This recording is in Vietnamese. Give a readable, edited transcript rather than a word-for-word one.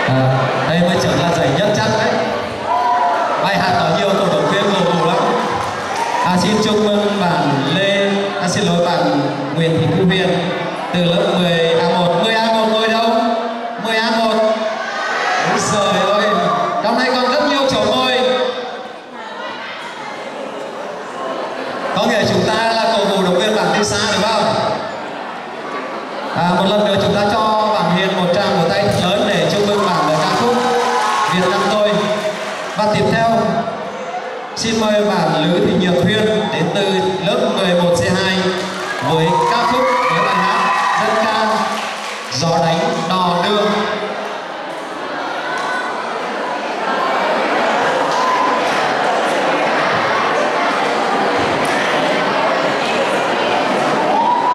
Đây mới trưởng là giải nhất chắc đấy. Bài hát có nhiều cổ động viên cổ vũ lắm. Xin chúc mừng bạn Lê, xin lỗi bạn Nguyễn Thị Thu Huyền từ lớp 10A1. 10A1 ngồi đâu? 10A1. Úi giời ơi, trong này còn rất nhiều chỗ ngồi. Có nghĩa chúng ta là cổ vũ động viên bạn từ xa đúng không? Một lần nữa chúng ta cho bạn Hiền một tràng vỗ tay thật lớn để chúc mừng bạn với ca khúc Việt Nam tôi. Và tiếp theo xin mời bạn Lữ Thị Nhược Huyên đến từ lớp 11C2 với